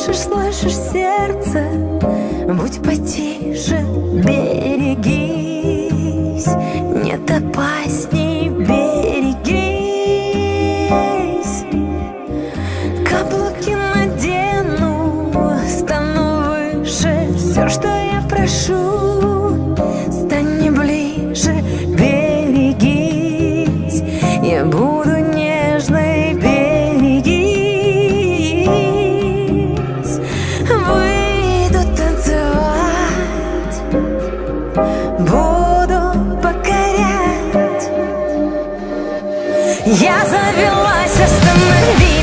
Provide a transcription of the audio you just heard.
слышишь, сердце, будь потише, берегись, нет опасней, берегись. Каблуки надену, стану выше, все, что я прошу, стань мне ближе, берегись, я буду нежной, берегись. Выйду танцевать, буду покорять. Я завелась, остановись.